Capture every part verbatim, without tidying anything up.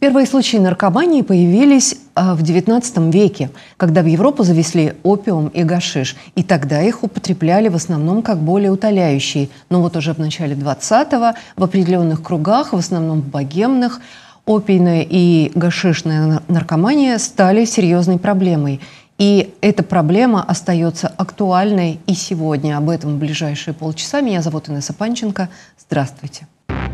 Первые случаи наркомании появились в девятнадцатом веке, когда в Европу завезли опиум и гашиш. И тогда их употребляли в основном как болеутоляющие. Но вот уже в начале двадцатого в определенных кругах, в основном богемных, опийная и гашишная наркомания стали серьезной проблемой. И эта проблема остается актуальной и сегодня. Об этом в ближайшие полчаса. Меня зовут Инесса Панченко. Здравствуйте.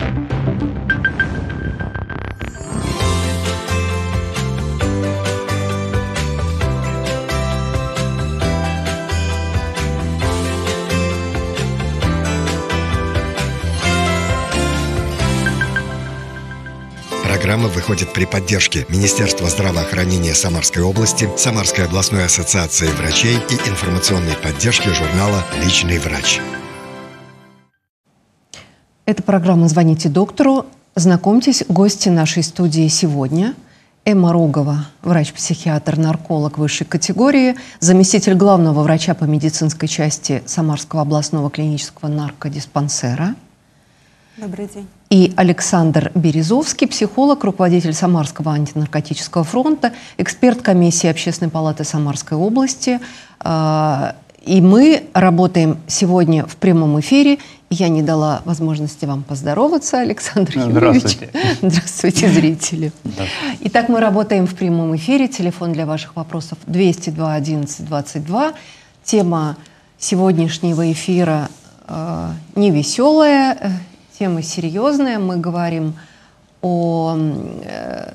Программа выходит при поддержке Министерства здравоохранения Самарской области, Самарской областной ассоциации врачей и информационной поддержки журнала «Личный врач». Это программа «Звоните доктору». Знакомьтесь, гости нашей студии сегодня. Эмма Рогова, врач-психиатр, нарколог высшей категории, заместитель главного врача по медицинской части Самарского областного клинического наркодиспансера. Добрый день. И Александр Березовский, психолог, руководитель Самарского антинаркотического фронта, эксперт комиссии Общественной палаты Самарской области. И мы работаем сегодня в прямом эфире. Я не дала возможности вам поздороваться, Александр Юрьевич. Здравствуйте. Здравствуйте, зрители. Итак, мы работаем в прямом эфире. Телефон для ваших вопросов двести два одиннадцать двадцать два. Тема сегодняшнего эфира э, невеселая. Тема серьезная. Мы говорим о э,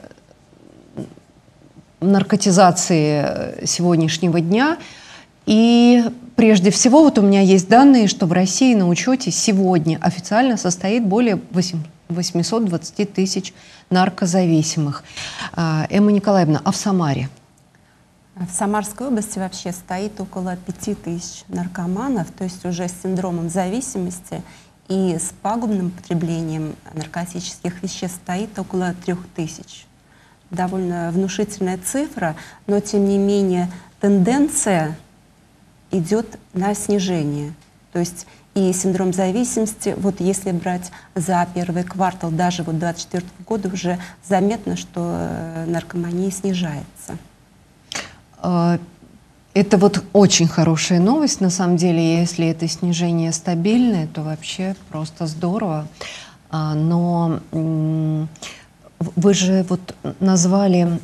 наркотизации сегодняшнего дня. И прежде всего, вот у меня есть данные, что в России на учете сегодня официально состоит более восьмисот двадцати тысяч наркозависимых. Эмма Николаевна, а в Самаре? В Самарской области вообще стоит около пяти тысяч наркоманов, то есть уже с синдромом зависимости. И с пагубным потреблением наркотических веществ стоит около трех тысяч. Довольно внушительная цифра, но тем не менее тенденция идет на снижение. То есть и синдром зависимости, вот если брать за первый квартал даже вот две тысячи двадцать четвёртого года, уже заметно, что наркомания снижается. Это вот очень хорошая новость, на самом деле, если это снижение стабильное, то вообще просто здорово. Но вы же вот назвали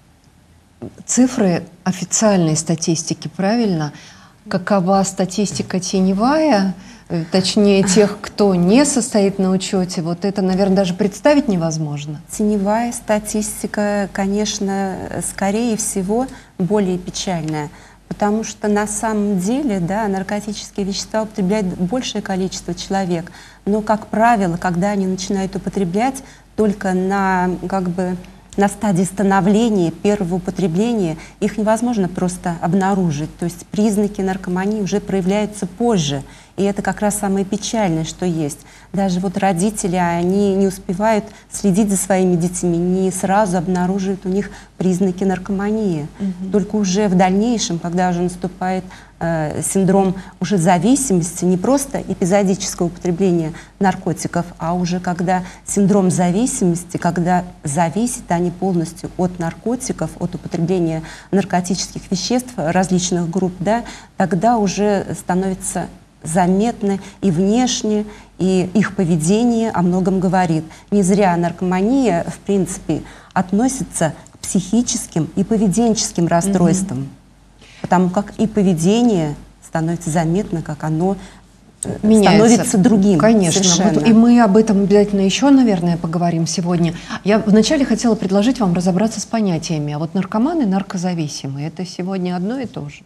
цифры официальной статистики, правильно? Какова статистика теневая, точнее тех, кто не состоит на учете, вот это, наверное, даже представить невозможно. Теневая статистика, конечно, скорее всего, более печальная. Потому что на самом деле, да, наркотические вещества употребляет большее количество человек. Но, как правило, когда они начинают употреблять, только на, как бы, на стадии становления, первого употребления, их невозможно просто обнаружить. То есть признаки наркомании уже проявляются позже. И это как раз самое печальное, что есть. Даже вот родители, они не успевают следить за своими детьми, не сразу обнаруживают у них признаки наркомании. Mm-hmm. Только уже в дальнейшем, когда уже наступает э, синдром уже зависимости, не просто эпизодического употребления наркотиков, а уже когда синдром зависимости, когда зависят они полностью от наркотиков, от употребления наркотических веществ различных групп, да, тогда уже становится заметны и внешне, и их поведение о многом говорит. Не зря наркомания, в принципе, относится к психическим и поведенческим расстройствам, mm-hmm. потому как и поведение становится заметно, как оно меняется, становится другим. Конечно. Вот, и мы об этом обязательно еще, наверное, поговорим сегодня. Я вначале хотела предложить вам разобраться с понятиями. А вот наркоманы и наркозависимые — это сегодня одно и то же?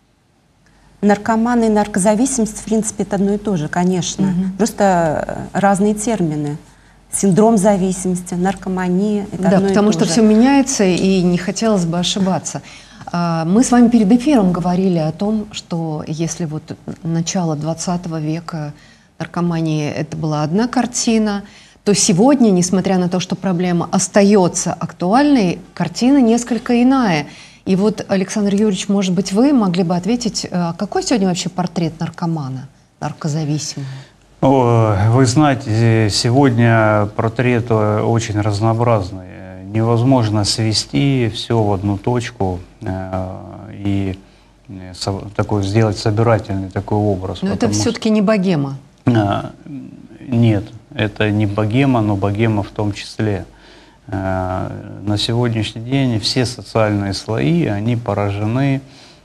Наркоманы и наркозависимость, в принципе, это одно и то же, конечно. Угу. Просто разные термины. Синдром зависимости, наркомания. Это да, одно потому и что то же. Все меняется, и не хотелось бы ошибаться. Мы с вами перед эфиром говорили о том, что если вот начало двадцатого века наркомании это была одна картина, то сегодня, несмотря на то, что проблема остается актуальной, картина несколько иная. И вот, Александр Юрьевич, может быть, вы могли бы ответить, какой сегодня вообще портрет наркомана, наркозависимого? Вы знаете, сегодня портрет очень разнообразный. невозможно свести все в одну точку и такой, сделать собирательный такой образ. Но это все-таки не богема. Нет, это не богема, но богема в том числе. На сегодняшний день все социальные слои, они поражены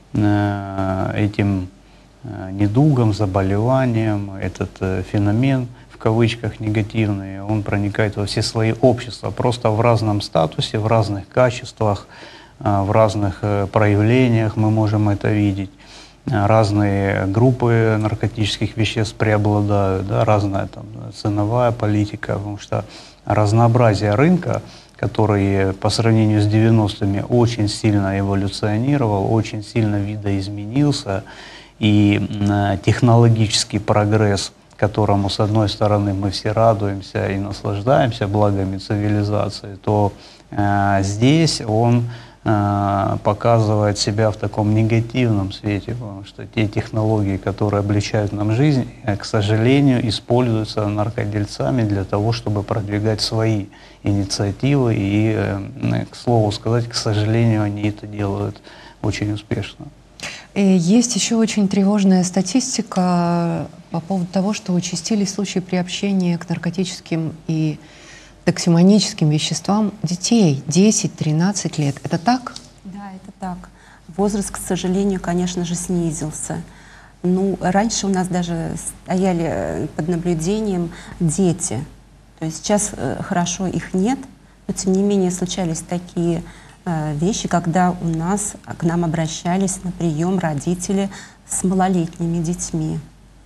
этим недугом, заболеванием. Этот феномен, в кавычках негативный, он проникает во все слои общества, просто в разном статусе, в разных качествах, в разных проявлениях мы можем это видеть. Разные группы наркотических веществ преобладают, да, разная там ценовая политика, потому что разнообразие рынка, который по сравнению с девяностыми очень сильно эволюционировал, очень сильно видоизменился, и технологический прогресс, которому, с одной стороны, мы все радуемся и наслаждаемся благами цивилизации, то э, здесь он э, показывает себя в таком негативном свете, потому что те технологии, которые облегчают нам жизнь, э, к сожалению, используются наркодельцами для того, чтобы продвигать свои инициативы, и, э, к слову сказать, к сожалению, они это делают очень успешно. И есть еще очень тревожная статистика по поводу того, что участились случаи приобщения к наркотическим и токсимоническим веществам детей десять-тринадцать лет. Это так? Да, это так. Возраст, к сожалению, конечно же, снизился. Ну, раньше у нас даже стояли под наблюдением дети. То есть сейчас э, хорошо их нет, но тем не менее случались такие э, вещи, когда у нас к нам обращались на прием родители с малолетними детьми.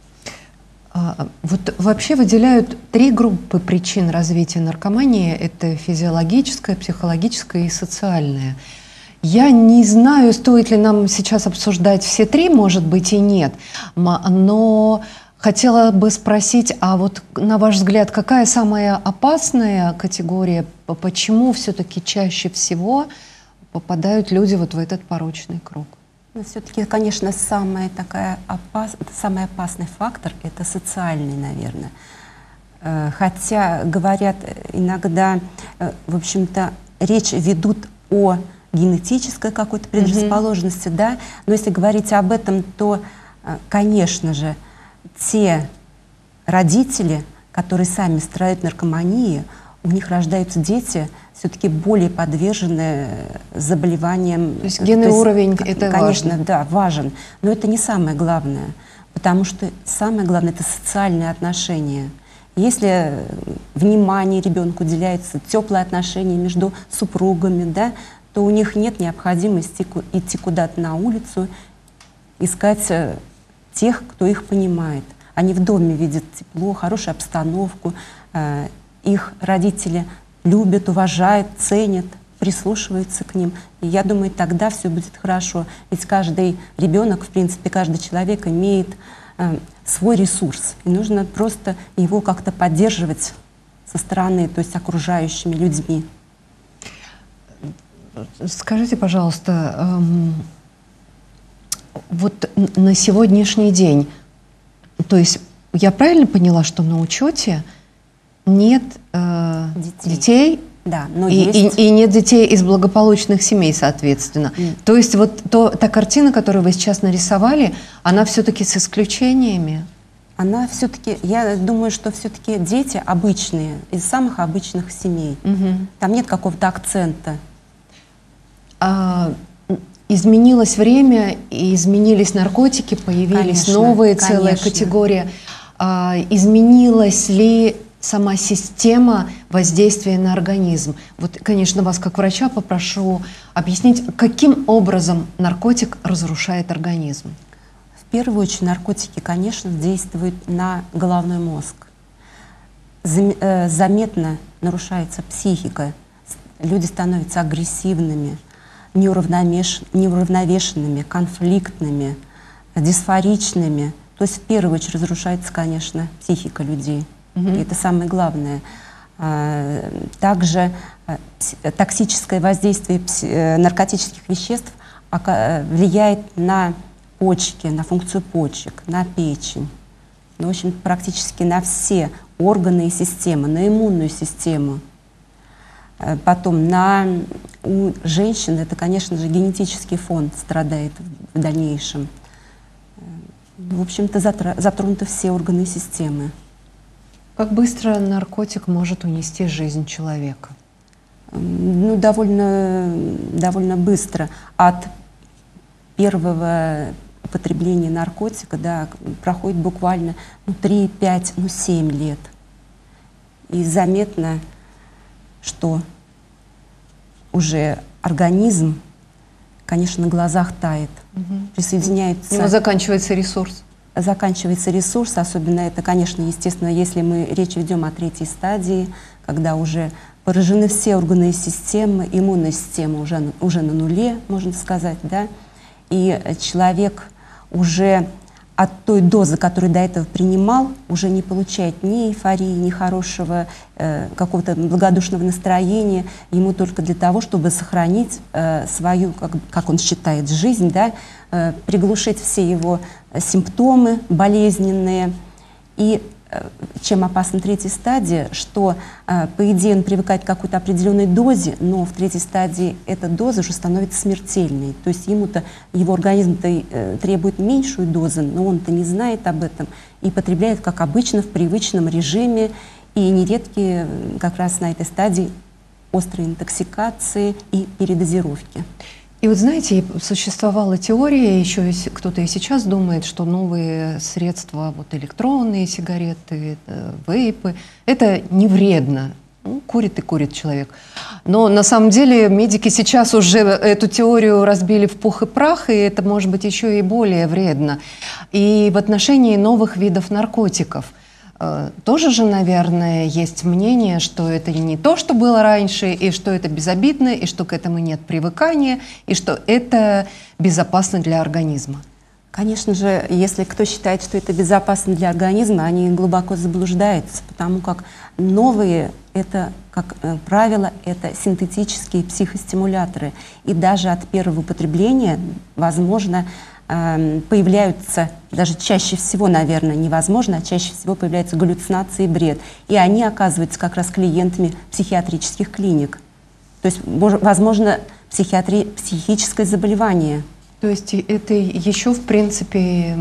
А, вот вообще выделяют три группы причин развития наркомании. Это физиологическая, психологическая и социальная. Я не знаю, стоит ли нам сейчас обсуждать все три, может быть и нет, но хотела бы спросить, а вот на ваш взгляд, какая самая опасная категория, почему все-таки чаще всего попадают люди вот в этот порочный круг? Но все-таки, конечно, самый, такая опас... самый опасный фактор — это социальный, наверное. Хотя, говорят иногда, в общем-то, речь ведут о генетической какой-то предрасположенности, mm-hmm. да, но если говорить об этом, то, конечно же, те родители, которые сами страдают наркоманией, у них рождаются дети все-таки более подвержены заболеваниям. То есть генный то уровень есть, это конечно, важно. Да, важен, но это не самое главное, потому что самое главное — это социальные отношения. Если внимание ребенку уделяется, теплые отношения между супругами, да, то у них нет необходимости идти куда-то на улицу, искать тех, кто их понимает. Они в доме видят тепло, хорошую обстановку, э, их родители любят, уважают, ценят, прислушиваются к ним. И я думаю, тогда все будет хорошо. Ведь каждый ребенок, в принципе, каждый человек имеет э, свой ресурс. И нужно просто его как-то поддерживать со стороны, то есть окружающими людьми. Скажите, пожалуйста, эм, вот на сегодняшний день, то есть я правильно поняла, что на учете нет э, детей, детей да, но и, есть... и, и нет детей из благополучных семей, соответственно. Mm. То есть вот то, та картина, которую вы сейчас нарисовали, она все-таки с исключениями? Она все-таки, я думаю, что все-таки дети обычные, из самых обычных семей. Mm-hmm. Там нет какого-то акцента. А, изменилось время, и изменились наркотики, появились конечно, новые, целая конечно. категория. А, изменилась ли сама система воздействия на организм? Вот, конечно, вас как врача попрошу объяснить, каким образом наркотик разрушает организм? В первую очередь наркотики, конечно, действуют на головной мозг. Заметно нарушается психика, люди становятся агрессивными, неуравновешенными, конфликтными, дисфоричными. То есть в первую очередь разрушается, конечно, психика людей. Mm-hmm. И это самое главное. Также токсическое воздействие наркотических веществ влияет на почки, на функцию почек, на печень. Ну, в общем, практически на все органы и системы, на иммунную систему. Потом на, у женщин это, конечно же, генетический фон страдает в дальнейшем. В общем-то, затронуты все органы системы. Как быстро наркотик может унести жизнь человека? Ну, довольно, довольно быстро. От первого употребления наркотика, да, проходит буквально ну, три, пять, ну, семь лет. И заметно, что уже организм, конечно, на глазах тает. Угу. Присоединяется... У него заканчивается ресурс. Заканчивается ресурс, особенно это, конечно, естественно, если мы речь ведем о третьей стадии, когда уже поражены все органы и системы, иммунная система уже, уже на нуле, можно сказать, да, и человек уже от той дозы, которую до этого принимал, уже не получает ни эйфории, ни хорошего э, какого-то благодушного настроения, ему только для того, чтобы сохранить э, свою, как, как он считает, жизнь, да, э, приглушить все его симптомы болезненные. И э, чем опасна третья стадия, что, э, по идее, он привыкает к какой-то определенной дозе, но в третьей стадии эта доза уже становится смертельной. То есть ему-то, его организм-то э, требует меньшую дозу, но он-то не знает об этом и потребляет, как обычно, в привычном режиме. И нередки как раз на этой стадии острой интоксикации и передозировки. И вот знаете, существовала теория, еще кто-то и сейчас думает, что новые средства, вот электронные сигареты, вейпы, это не вредно. Ну, курит и курит человек. Но на самом деле медики сейчас уже эту теорию разбили в пух и прах, и это может быть еще и более вредно. И в отношении новых видов наркотиков тоже же, наверное, есть мнение, что это не то, что было раньше, и что это безобидно, и что к этому нет привыкания, и что это безопасно для организма. Конечно же, если кто считает, что это безопасно для организма, они глубоко заблуждаются, потому как новые, это, как правило, это синтетические психостимуляторы. И даже от первого употребления, возможно, появляются, даже чаще всего, наверное, невозможно, а чаще всего появляются галлюцинации и бред. И они оказываются как раз клиентами психиатрических клиник. То есть, возможно, психиатри... психическое заболевание. То есть это еще, в принципе,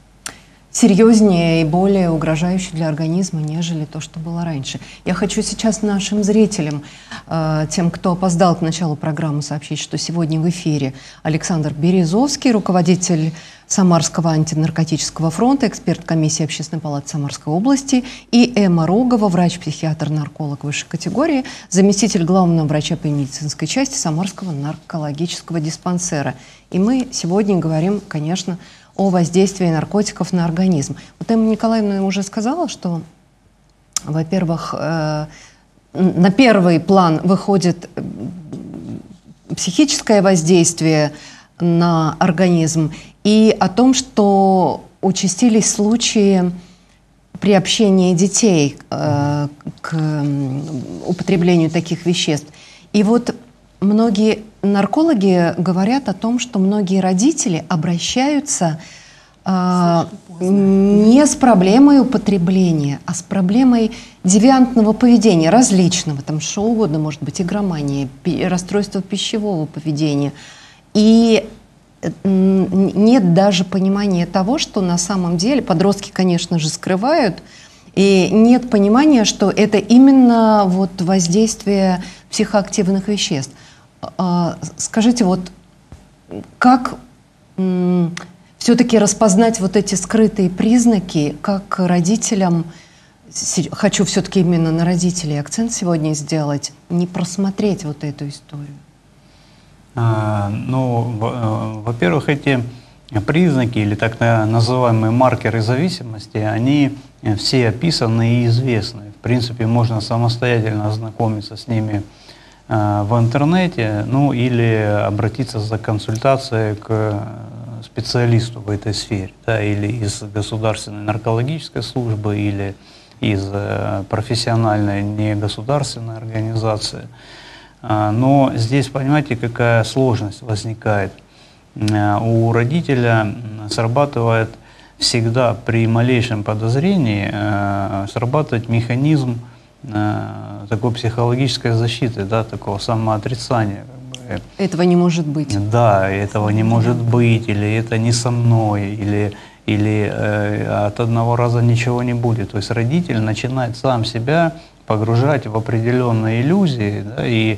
серьезнее и более угрожающе для организма, нежели то, что было раньше. Я хочу сейчас нашим зрителям, тем, кто опоздал к началу программы, сообщить, что сегодня в эфире Александр Березовский, руководитель Самарского антинаркотического фронта, эксперт комиссии Общественной палаты Самарской области, и Эмма Рогова, врач-психиатр-нарколог высшей категории, заместитель главного врача по медицинской части Самарского наркологического диспансера. И мы сегодня говорим, конечно, о воздействии наркотиков на организм. Вот Эмма Николаевна уже сказала, что, во-первых, э, на первый план выходит психическое воздействие на организм и о том, что участились случаи приобщения детей э, к употреблению таких веществ. И вот многие наркологи говорят о том, что многие родители обращаются э, не с проблемой употребления, а с проблемой девиантного поведения, различного, там что угодно, может быть, игромания, расстройство пищевого поведения. И нет даже понимания того, что на самом деле подростки, конечно же, скрывают, и нет понимания, что это именно вот воздействие психоактивных веществ. Скажите, вот как все-таки распознать вот эти скрытые признаки, как родителям, хочу все-таки именно на родителей акцент сегодня сделать, не просмотреть вот эту историю? А, ну, во-первых, эти признаки или так называемые маркеры зависимости, они все описаны и известны. В принципе, можно самостоятельно ознакомиться с ними в интернете, ну или обратиться за консультацией к специалисту в этой сфере, да, или из государственной наркологической службы, или из профессиональной негосударственной организации. Но здесь, понимаете, какая сложность возникает. У родителя срабатывает всегда при малейшем подозрении, срабатывает механизм э, такой психологической защиты, да, такого самоотрицания. Этого не может быть. Да, этого не может быть, или это не со мной, или, или э, от одного раза ничего не будет. То есть родитель начинает сам себя погружать в определенные иллюзии, да, и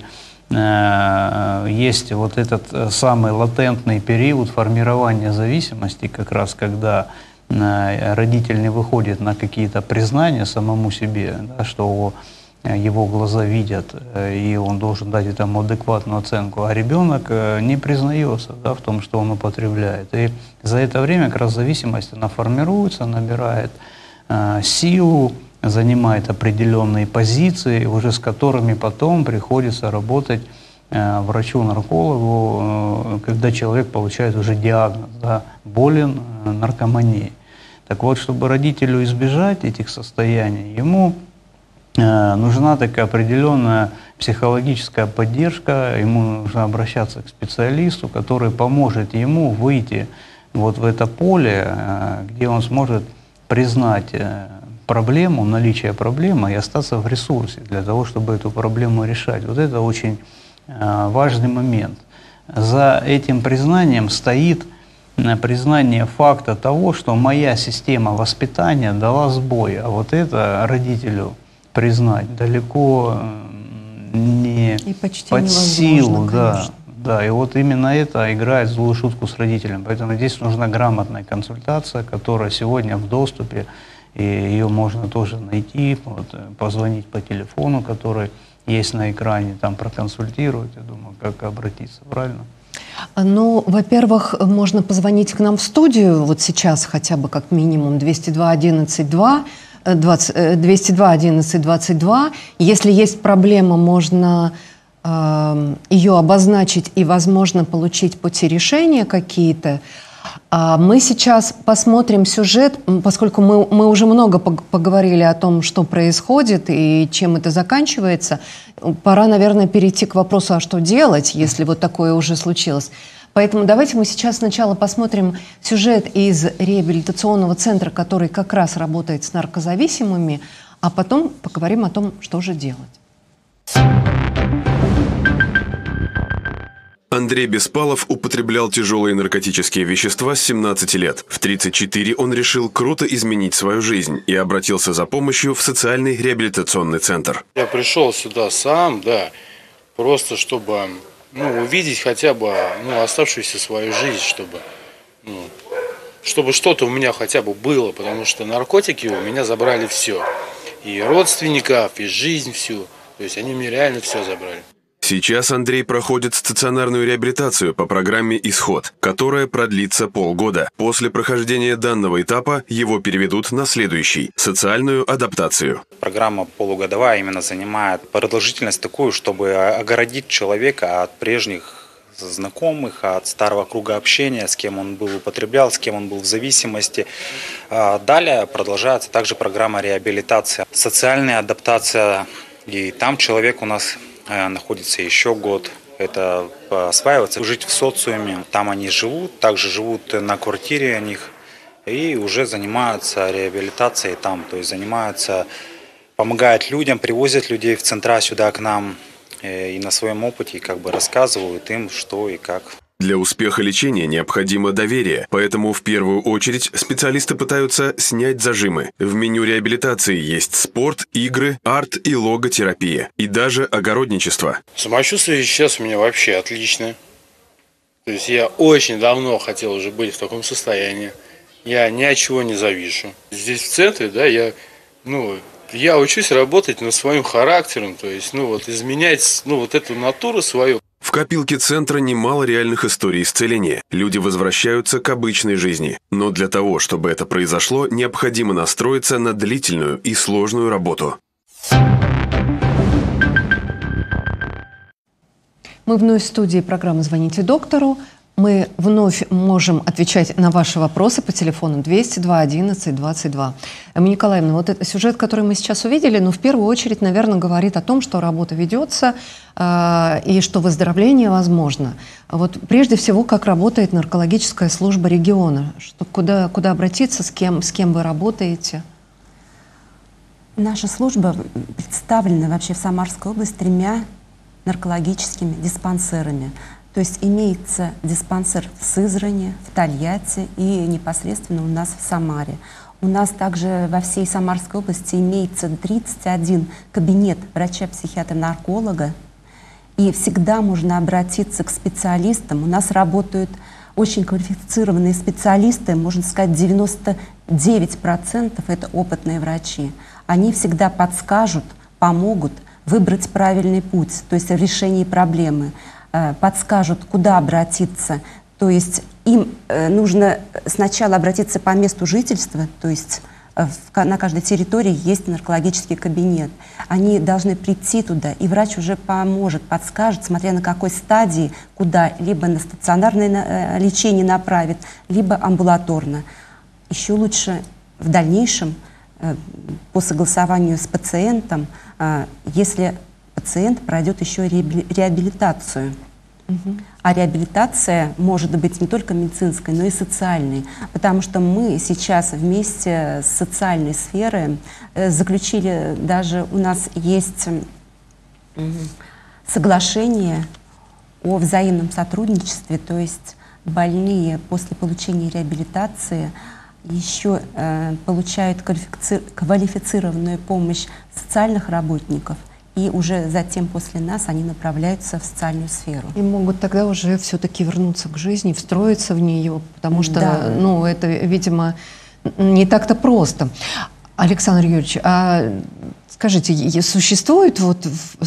э, есть вот этот самый латентный период формирования зависимости, как раз когда э, родитель не выходит на какие-то признания самому себе, да, что его глаза видят, и он должен дать этому адекватную оценку, а ребенок не признается, да, в том, что он употребляет. И за это время как раз зависимость она формируется, набирает э, силу, занимает определенные позиции, уже с которыми потом приходится работать э, врачу-наркологу, э, когда человек получает уже диагноз, да, болен э, наркоманией. Так вот, чтобы родителю избежать этих состояний, ему нужна такая определенная психологическая поддержка, ему нужно обращаться к специалисту, который поможет ему выйти вот в это поле, где он сможет признать проблему, наличие проблемы и остаться в ресурсе для того, чтобы эту проблему решать. Вот это очень важный момент. За этим признанием стоит признание факта того, что моя система воспитания дала сбой, а вот это родителю признать далеко не и почти под силу, да, конечно. да, и вот именно это играет злую шутку с родителем. Поэтому здесь нужна грамотная консультация, которая сегодня в доступе, и ее можно тоже найти, вот, позвонить по телефону, который есть на экране, там проконсультировать, я думаю, как обратиться, правильно? Ну, во-первых, можно позвонить к нам в студию, вот сейчас хотя бы как минимум двести два одиннадцать два. двести два одиннадцать двадцать два. Если есть проблема, можно э, ее обозначить и, возможно, получить пути решения какие-то. А мы сейчас посмотрим сюжет, поскольку мы, мы уже много поговорили о том, что происходит и чем это заканчивается. Пора, наверное, перейти к вопросу, а что делать, если вот такое уже случилось. Поэтому давайте мы сейчас сначала посмотрим сюжет из реабилитационного центра, который как раз работает с наркозависимыми, а потом поговорим о том, что же делать. Андрей Беспалов употреблял тяжелые наркотические вещества с семнадцати лет. В тридцать четыре он решил круто изменить свою жизнь и обратился за помощью в социальный реабилитационный центр. Я пришел сюда сам, да, просто чтобы... Ну, увидеть хотя бы, ну, оставшуюся свою жизнь, чтобы, ну, чтобы что-то у меня хотя бы было, потому что наркотики у меня забрали все. И родственников, и жизнь всю. То есть они мне реально все забрали. Сейчас Андрей проходит стационарную реабилитацию по программе «Исход», которая продлится полгода. После прохождения данного этапа его переведут на следующий – социальную адаптацию. Программа полугодовая именно занимает продолжительность такую, чтобы огородить человека от прежних знакомых, от старого круга общения, с кем он был употреблял, с кем он был в зависимости. Далее продолжается также программа реабилитации, социальная адаптация, и там человек у нас находится еще год. Это осваиваться, жить в социуме. Там они живут, также живут на квартире у них и уже занимаются реабилитацией там. То есть занимаются, помогают людям, привозят людей в центра сюда к нам и на своем опыте как бы рассказывают им, что и как. Для успеха лечения необходимо доверие, поэтому в первую очередь специалисты пытаются снять зажимы. В меню реабилитации есть спорт, игры, арт и логотерапия, и даже огородничество. Самочувствие сейчас у меня вообще отличное. То есть я очень давно хотел уже быть в таком состоянии. Я ни от чего не завишу. Здесь в центре, да, я, ну, я учусь работать над своим характером, то есть, ну, вот изменять, ну, вот эту натуру свою. В копилке центра немало реальных историй исцеления. Люди возвращаются к обычной жизни. Но для того, чтобы это произошло, необходимо настроиться на длительную и сложную работу. Мы вновь в студии программы «Звоните доктору». Мы вновь можем отвечать на ваши вопросы по телефону двести два одиннадцать двадцать два. Эмма Николаевна, вот этот сюжет, который мы сейчас увидели, ну, в первую очередь, наверное, говорит о том, что работа ведется э, и что выздоровление возможно. Вот прежде всего, как работает наркологическая служба региона? Что, куда, куда обратиться, с кем, с кем вы работаете? Наша служба представлена вообще в Самарской области тремя наркологическими диспансерами. То есть имеется диспансер в Сызрани, в Тольятти и непосредственно у нас в Самаре. У нас также во всей Самарской области имеется тридцать один кабинет врача-психиатра-нарколога. И всегда можно обратиться к специалистам. У нас работают очень квалифицированные специалисты, можно сказать, девяносто девять процентов это опытные врачи. Они всегда подскажут, помогут выбрать правильный путь, то есть в решении проблемы, подскажут, куда обратиться. То есть им нужно сначала обратиться по месту жительства, то есть на каждой территории есть наркологический кабинет. Они должны прийти туда, и врач уже поможет, подскажет, смотря на какой стадии, куда, либо на стационарное лечение направит, либо амбулаторно. Еще лучше в дальнейшем, по согласованию с пациентом, если пациент пройдет еще реабилитацию. Угу. А реабилитация может быть не только медицинской, но и социальной, потому что мы сейчас вместе с социальной сферой заключили, даже у нас есть соглашение о взаимном сотрудничестве, то есть больные после получения реабилитации еще э, получают квалифици- квалифицированную помощь социальных работников, и уже затем после нас они направляются в социальную сферу. И могут тогда уже все-таки вернуться к жизни, встроиться в нее, потому что, да. ну, это, видимо, не так-то просто. Александр Юрьевич, а скажите, существует вот в,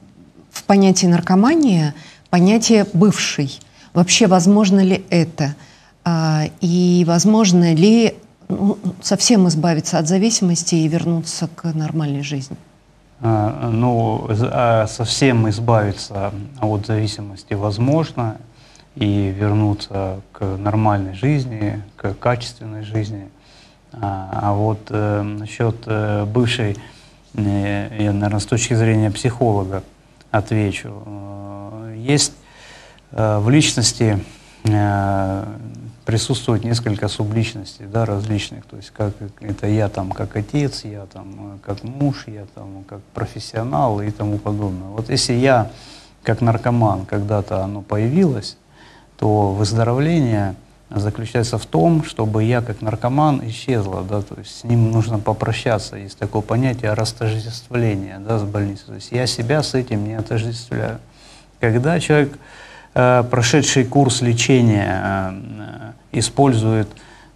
в понятии наркомания понятие «бывший»? Вообще, возможно ли это? А, и возможно ли ну, совсем избавиться от зависимости и вернуться к нормальной жизни? А, ну, а совсем избавиться от зависимости возможно и вернуться к нормальной жизни, к качественной жизни. А, а вот э, насчет э, бывшей, э, я, наверное, с точки зрения психолога отвечу. Э, есть э, в личности э, присутствует несколько субличностей, да, различных. То есть как это я там как отец, я там как муж, я там как профессионал и тому подобное. Вот если я как наркоман когда-то оно появилось, то выздоровление заключается в том, чтобы я как наркоман исчезла, да, то есть с ним нужно попрощаться. Есть такое понятие растождествления, да, с больницей. То есть я себя с этим не отождествляю. Когда человек, э, прошедший курс лечения, э, использует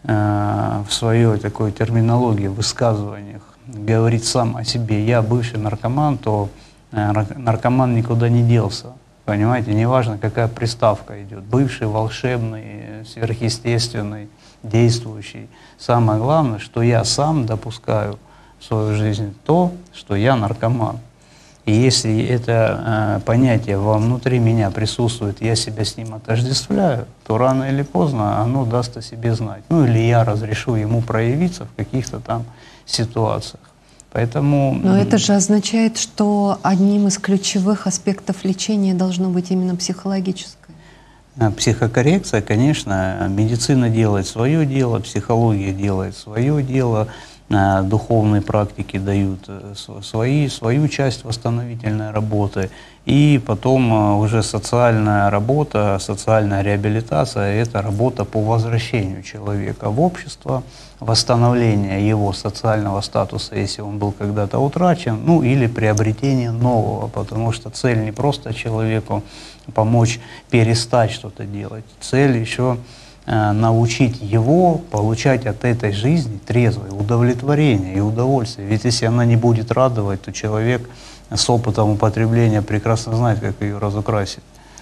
э, в своей такой терминологии, высказываниях, говорит сам о себе, я бывший наркоман, то э, наркоман никуда не делся. Понимаете, неважно, какая приставка идет, бывший, волшебный, сверхъестественный, действующий. Самое главное, что я сам допускаю в свою жизнь то, что я наркоман. И если это э, понятие внутри меня присутствует, я себя с ним отождествляю, то рано или поздно оно даст о себе знать. Ну или я разрешу ему проявиться в каких-то там ситуациях. Поэтому... Но это же означает, что одним из ключевых аспектов лечения должно быть именно психологическое. Психокоррекция, конечно, медицина делает свое дело, психология делает свое дело, духовные практики дают свои, свою часть восстановительной работы, и потом уже социальная работа, социальная реабилитация – это работа по возвращению человека в общество, восстановление его социального статуса, если он был когда-то утрачен, ну или приобретение нового, потому что цель не просто человеку помочь перестать что-то делать, цель еще научить его получать от этой жизни трезвое удовлетворение и удовольствие. Ведь если она не будет радовать, то человек с опытом употребления прекрасно знает, как ее разукрасить.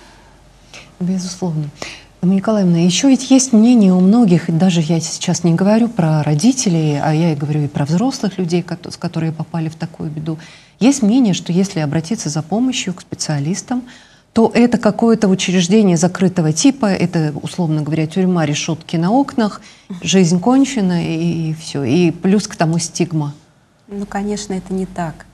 Безусловно. Николаевна, еще ведь есть мнение у многих, и даже я сейчас не говорю про родителей, а я и говорю и про взрослых людей, которые попали в такую беду. Есть мнение, что если обратиться за помощью к специалистам, то это какое-то учреждение закрытого типа, это, условно говоря, тюрьма, решетки на окнах, жизнь кончена и, и все. И плюс к тому стигма. Ну, конечно, это не так.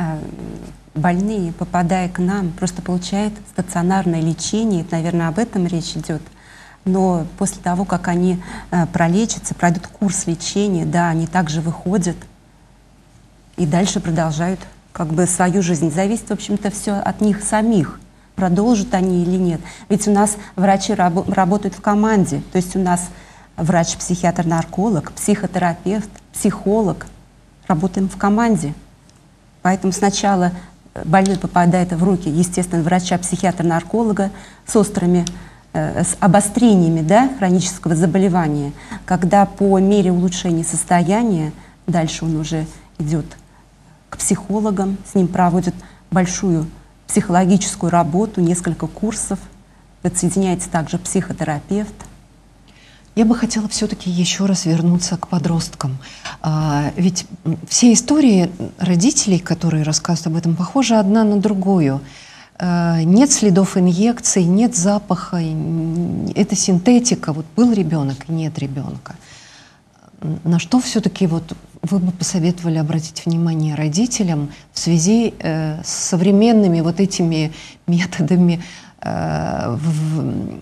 Больные, попадая к нам, просто получают стационарное лечение, это, наверное, об этом речь идет. Но после того, как они пролечатся, пройдут курс лечения, да, они также выходят и дальше продолжают как бы свою жизнь. Зависит, в общем-то, все от них самих, продолжат они или нет. Ведь у нас врачи рабо работают в команде, то есть у нас врач-психиатр-нарколог, психотерапевт, психолог, работаем в команде. Поэтому сначала больной попадает в руки, естественно, врача-психиатра-нарколога с острыми, э, с обострениями, да, хронического заболевания, когда по мере улучшения состояния дальше он уже идет к психологам, с ним проводят большую психологическую работу, несколько курсов, подсоединяется также психотерапевт. Я бы хотела все-таки еще раз вернуться к подросткам. А, ведь все истории родителей, которые рассказывают об этом, похожи одна на другую. А, нет следов инъекций, нет запаха, это синтетика. Вот был ребенок, нет ребенка. На что все-таки вот вы бы посоветовали обратить внимание родителям в связи э, с современными вот этими методами э, в,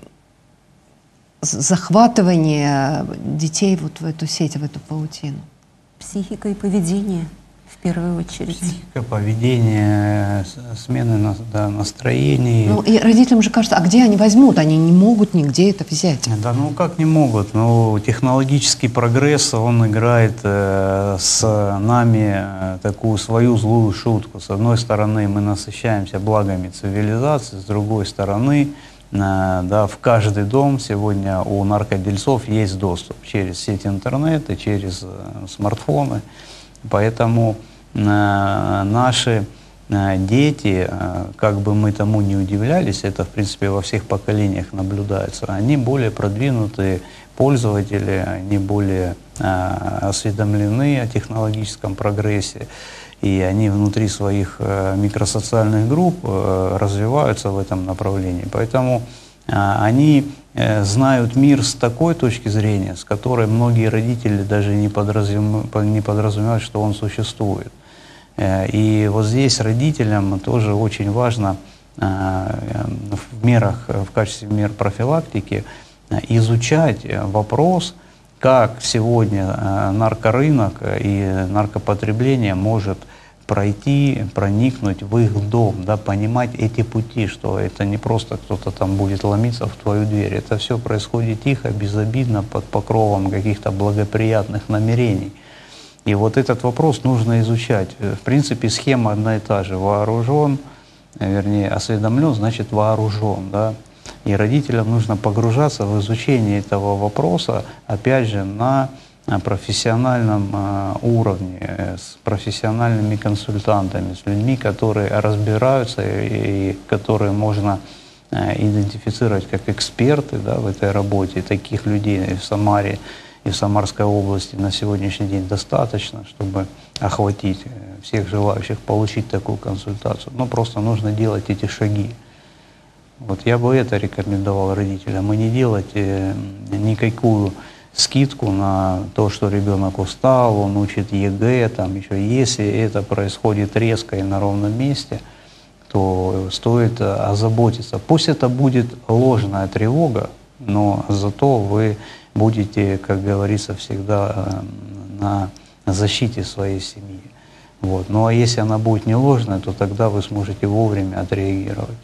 захватывания детей вот в эту сеть, в эту паутину? Психика и поведение, в первую очередь. Психика, поведение, смены да, настроений. Ну, и родителям же кажется, а где они возьмут? Они не могут нигде это взять. Да, ну как не могут? Ну, технологический прогресс, он играет э, с нами э, такую свою злую шутку. С одной стороны, мы насыщаемся благами цивилизации, с другой стороны, да, в каждый дом сегодня у наркодельцов есть доступ через сеть интернет и через э, смартфоны. Поэтому э, наши э, дети, э, как бы мы тому не удивлялись, это в принципе во всех поколениях наблюдается, они более продвинутые пользователи, они более э, осведомлены о технологическом прогрессе. И они внутри своих э, микросоциальных групп э, развиваются в этом направлении. Поэтому э, они э, знают мир с такой точки зрения, с которой многие родители даже не, подразум... не подразумевают, что он существует. Э, и вот здесь родителям тоже очень важно э, в мерах, в качестве мер профилактики э, изучать вопрос, как сегодня э, наркорынок и наркопотребление может пройти, проникнуть в их дом, да, понимать эти пути, что это не просто кто-то там будет ломиться в твою дверь, это все происходит тихо, безобидно, под покровом каких-то благоприятных намерений. И вот этот вопрос нужно изучать. В принципе, схема одна и та же. Вооружен, вернее, осведомлен, значит вооружен, да. И родителям нужно погружаться в изучение этого вопроса, опять же, на профессиональном э, уровне, э, с профессиональными консультантами, с людьми, которые разбираются и, и которые можно э, идентифицировать как эксперты, да, в этой работе. Таких людей и в Самаре, и в Самарской области на сегодняшний день достаточно, чтобы охватить всех желающих получить такую консультацию. Но просто нужно делать эти шаги. Вот я бы это рекомендовал родителям, и не делать э, никакую скидку на то, что ребенок устал, он учит ЕГЭ, там еще. Если это происходит резко и на ровном месте, то стоит озаботиться. Пусть это будет ложная тревога, но зато вы будете, как говорится, всегда на защите своей семьи. Вот. Ну а если она будет не ложная, то тогда вы сможете вовремя отреагировать.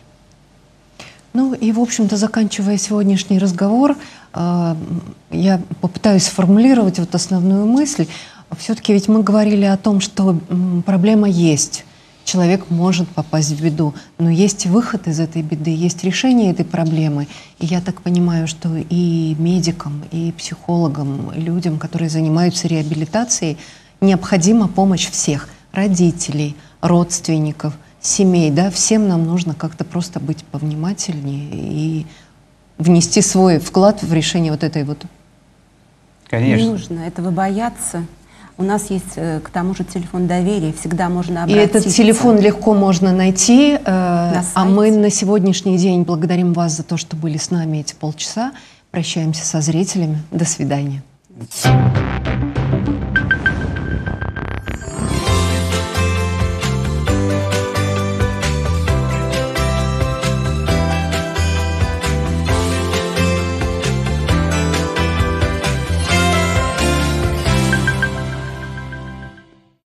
Ну и, в общем-то, заканчивая сегодняшний разговор, э, я попытаюсь сформулировать вот основную мысль. Все-таки ведь мы говорили о том, что м, проблема есть. Человек может попасть в беду, но есть выход из этой беды, есть решение этой проблемы. И я так понимаю, что и медикам, и психологам, и людям, которые занимаются реабилитацией, необходима помощь всех – родителей, родственников, семей, да, всем нам нужно как-то просто быть повнимательнее и внести свой вклад в решение вот этой вот. Конечно. Не нужно этого бояться. У нас есть, к тому же, телефон доверия, всегда можно И обратиться. этот телефон легко можно найти. Э, а мы на сегодняшний день благодарим вас за то, что были с нами эти полчаса. Прощаемся со зрителями. До свидания.